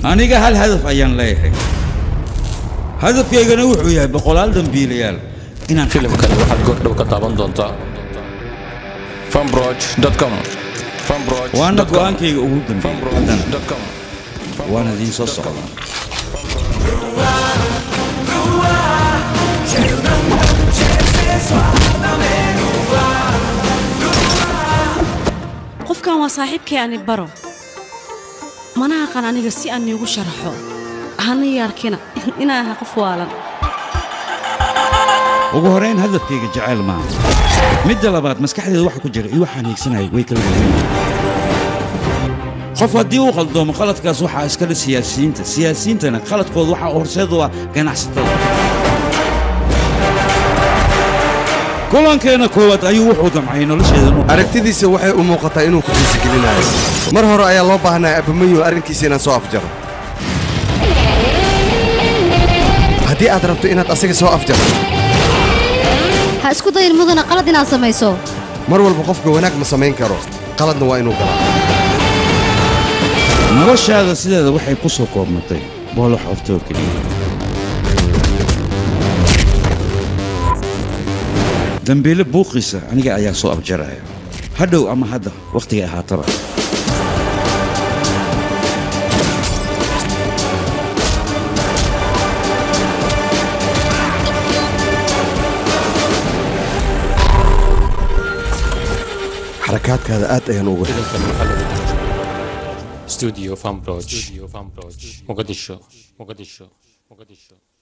aniga hal hadaf ayaan leeyahay hadafkaygana wuxuu yahay boqolaal dambiilayaal inaan filimkan waxaad goordhow ka daawan doontaa fanbroch.com waana go'aankayga ugu dambeeyay waana idiin soo socdaa qofkan waa saaxiibkay ani baro mana aqaan aniga si aan iigu sharaxo hana yarkina inaan qof waalan ugu horeyn hadafkayga jacayl ma midda labaad maskaxdeeda waxa ku jira iyo waxaan hiigsanahay way kala duwan qof haddii uu khaldoomo khaladkaas waxaa iska leh siyaasiyiintana khaladkooda waxaa horseed u ah ganacsatada kulankeena koowaad ayuu wuxuu damcay nolosheeda aragtidiisa waxay u muuqataa inuu ku xiisagelinayo mar hore ayaa loo baahnaa abamayo arrinkiisa inaan soo afjaro haddii aad rabto inaad asaga soo afjarto ha isku dayin mudana qalad inaad samayso mar walba qofka wanaag ma samayn karo qaladna waa inuu galaa noloshaada sideeda waxay ku soo koobmatay boolox oftoo keliya dambiile buuqiisa aniga ayaa soo afjaraya hadhow ama hadda wakhtiga ahaataba xarakaadkaada aad ayaan ugu Studio Fanbroch Mogadisho